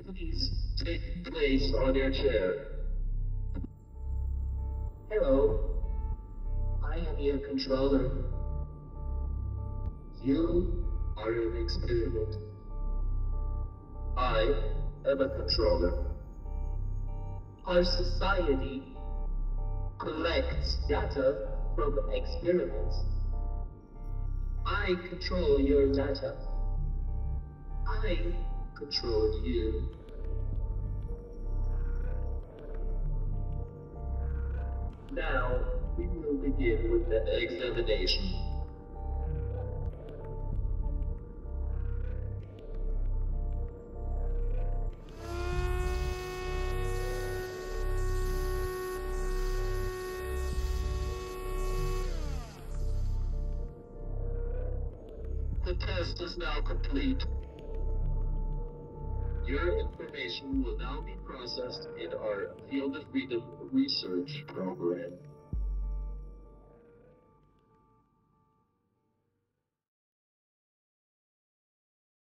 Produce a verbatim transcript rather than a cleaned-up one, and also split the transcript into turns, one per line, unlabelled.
Please take place on your chair. Hello. I am your controller. You are an experiment. I am a controller. Our society collects data from experiments. I control your data. I control you. Now, we will begin with the examination. The test is now complete. Your information will now be processed in our Field of Freedom research program.